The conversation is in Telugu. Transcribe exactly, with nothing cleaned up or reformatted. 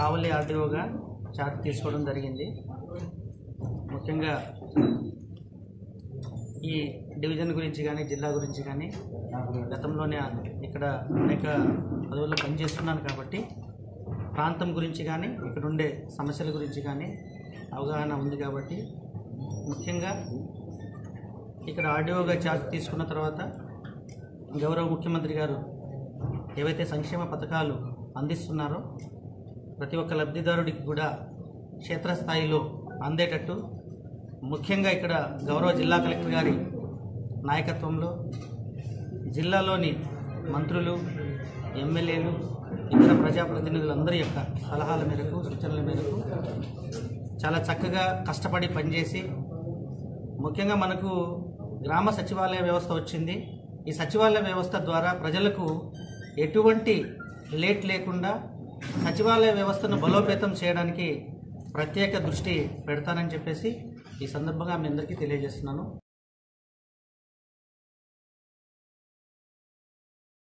కావలి ఆర్డీఓగా చార్జ్ తీసుకోవడం జరిగింది. ముఖ్యంగా ఈ డివిజన్ గురించి కానీ జిల్లా గురించి కానీ గతంలోనే ఇక్కడ అనేక పదవుల్లో పనిచేస్తున్నాను కాబట్టి ప్రాంతం గురించి కానీ ఇక్కడ ఉండే సమస్యల గురించి కానీ అవగాహన ఉంది కాబట్టి ముఖ్యంగా ఇక్కడ ఆర్డీఓగా చార్జ్ తీసుకున్న తర్వాత గౌరవ ముఖ్యమంత్రి గారు ఏవైతే సంక్షేమ పథకాలు అందిస్తున్నారో ప్రతి ఒక్క లబ్ధిదారుడికి కూడా క్షేత్రస్థాయిలో అందేటట్టు ముఖ్యంగా ఇక్కడ గౌరవ జిల్లా కలెక్టర్ గారి నాయకత్వంలో జిల్లాలోని మంత్రులు, ఎమ్మెల్యేలు, ఇతర ప్రజాప్రతినిధులందరి యొక్క సలహాల మేరకు, సూచనల మేరకు చాలా చక్కగా కష్టపడి పనిచేసి ముఖ్యంగా మనకు గ్రామ సచివాలయ వ్యవస్థ వచ్చింది. ఈ సచివాలయ వ్యవస్థ ద్వారా ప్రజలకు ఎటువంటి లేట్ లేకుండా సచివాలయ వ్యవస్థను బలోపేతం చేయడానికి ప్రత్యేక దృష్టి పెడతానని చెప్పేసి ఈ సందర్భంగా మీ అందరికీ తెలియజేస్తున్నాను.